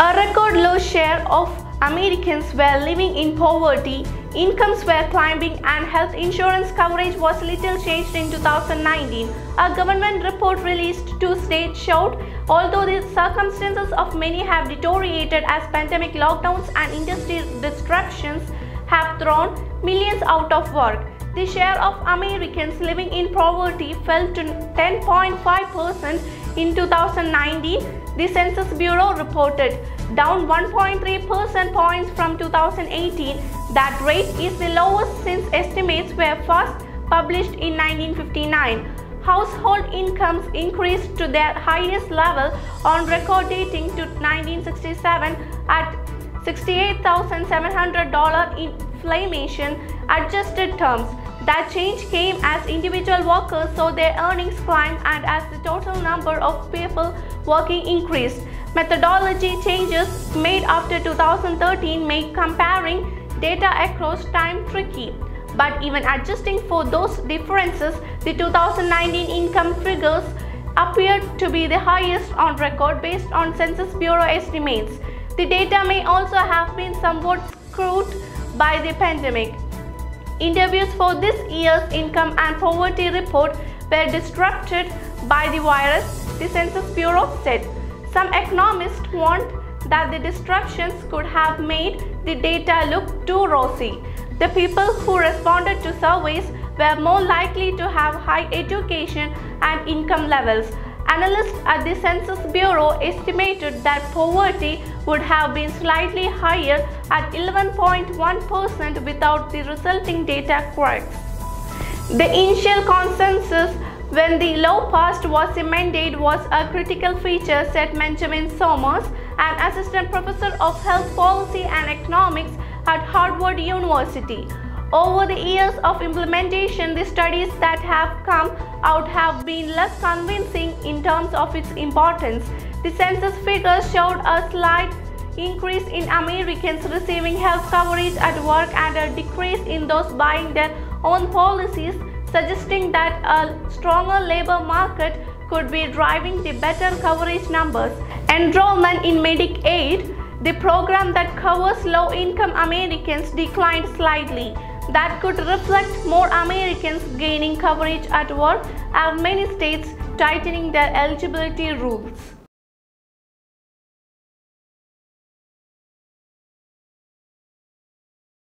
A record low share of Americans were living in poverty, incomes were climbing, and health insurance coverage was little changed in 2019. A government report released Tuesday showed although the circumstances of many have deteriorated as pandemic lockdowns and industry disruptions have thrown millions out of work, the share of Americans living in poverty fell to 10.5% in 2019, the Census Bureau reported, down 1.3 percentage points from 2018. That rate is the lowest since estimates were first published in 1959. Household incomes increased to their highest level on record dating to 1967 at $68,700 in inflation-adjusted terms. That change came as individual workers saw their earnings climb and as the total number of people working increased. Methodology changes made after 2013 make comparing data across time tricky. But even adjusting for those differences, the 2019 income figures appeared to be the highest on record based on Census Bureau estimates. The data may also have been somewhat skewed by the pandemic. Interviews for this year's income and poverty report were disrupted by the virus, the Census Bureau said. Some economists warned that the disruptions could have made the data look too rosy. The people who responded to surveys were more likely to have high education and income levels. Analysts at the Census Bureau estimated that poverty would have been slightly higher at 11.1% without the resulting data corrects. The initial consensus when the law passed was amended was a critical feature, said Benjamin Somers, an assistant professor of health policy and economics at Harvard University. Over the years of implementation, the studies that have come out have been less convincing in terms of its importance. The census figures showed a slight increase in Americans receiving health coverage at work and a decrease in those buying their own policies, suggesting that a stronger labor market could be driving the better coverage numbers. Enrollment in Medicaid, the program that covers low-income Americans, declined slightly. That could reflect more Americans gaining coverage at work, as many states tightening their eligibility rules.